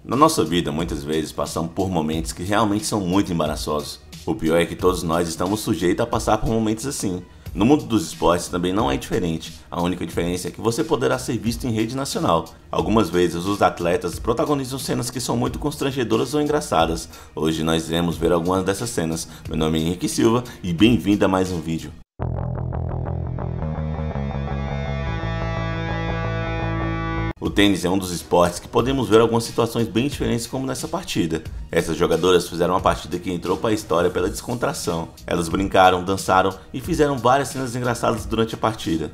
Na nossa vida, muitas vezes passamos por momentos que realmente são muito embaraçosos. O pior é que todos nós estamos sujeitos a passar por momentos assim. No mundo dos esportes também não é diferente. A única diferença é que você poderá ser visto em rede nacional. Algumas vezes os atletas protagonizam cenas que são muito constrangedoras ou engraçadas. Hoje nós iremos ver algumas dessas cenas. Meu nome é Henrique Silva e bem-vindo a mais um vídeo. O tênis é um dos esportes que podemos ver algumas situações bem diferentes como nessa partida. Essas jogadoras fizeram uma partida que entrou para a história pela descontração. Elas brincaram, dançaram e fizeram várias cenas engraçadas durante a partida.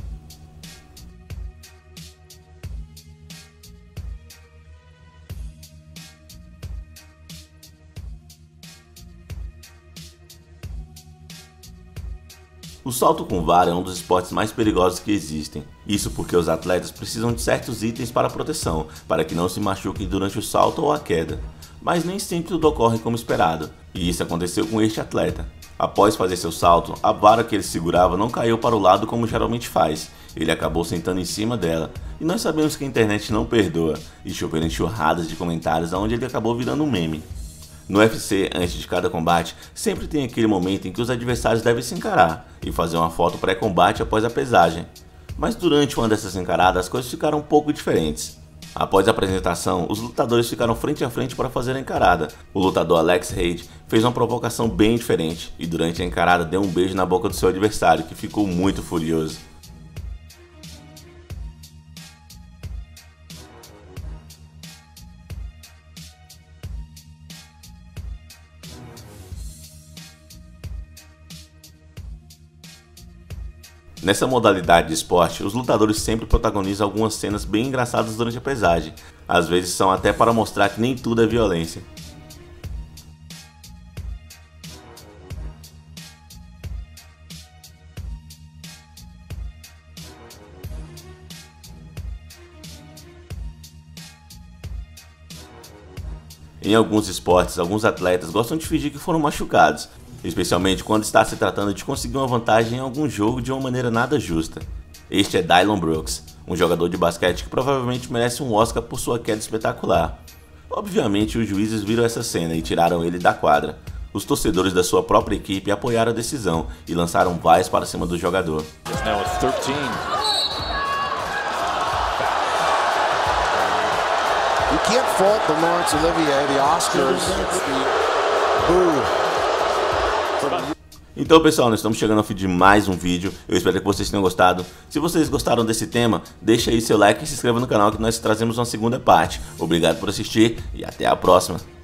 O salto com vara é um dos esportes mais perigosos que existem. Isso porque os atletas precisam de certos itens para proteção, para que não se machuquem durante o salto ou a queda. Mas nem sempre tudo ocorre como esperado, e isso aconteceu com este atleta. Após fazer seu salto, a vara que ele segurava não caiu para o lado como geralmente faz. Ele acabou sentando em cima dela, e nós sabemos que a internet não perdoa, e choveram enxurradas de comentários onde ele acabou virando um meme. No UFC, antes de cada combate, sempre tem aquele momento em que os adversários devem se encarar e fazer uma foto pré-combate após a pesagem. Mas durante uma dessas encaradas, as coisas ficaram um pouco diferentes. Após a apresentação, os lutadores ficaram frente a frente para fazer a encarada. O lutador Alex Reid fez uma provocação bem diferente e durante a encarada deu um beijo na boca do seu adversário, que ficou muito furioso. Nessa modalidade de esporte, os lutadores sempre protagonizam algumas cenas bem engraçadas durante a pesagem. Às vezes são até para mostrar que nem tudo é violência. Em alguns esportes, alguns atletas gostam de fingir que foram machucados, especialmente quando está se tratando de conseguir uma vantagem em algum jogo de uma maneira nada justa. Este é Dylan Brooks, um jogador de basquete que provavelmente merece um Oscar por sua queda espetacular. Obviamente, os juízes viram essa cena e tiraram ele da quadra. Os torcedores da sua própria equipe apoiaram a decisão e lançaram vaias para cima do jogador. You can't fault the Laurence Olivier, the Oscars, Então pessoal, nós estamos chegando ao fim de mais um vídeo. Eu espero que vocês tenham gostado. Se vocês gostaram desse tema, deixa aí seu like e se inscreva no canal que nós trazemos uma segunda parte. Obrigado por assistir e até a próxima.